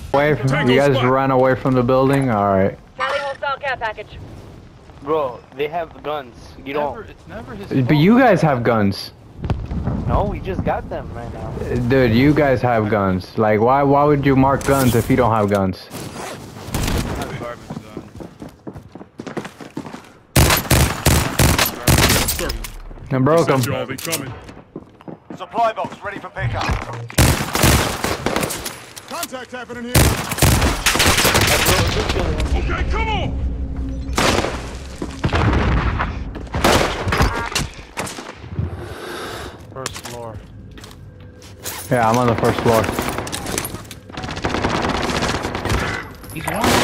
Away from, you guys ran away from the building? Alright. Tally hostile care package. Bro, they have guns. You don't. It's never his fault. But you guys have guns. No, we just got them right now. Dude, you guys have guns. Like, why would you mark guns if you don't have guns? I broke them. Supply box ready for pickup. Contact happening here. Okay, come on. First floor. Yeah, I'm on the first floor. He's one.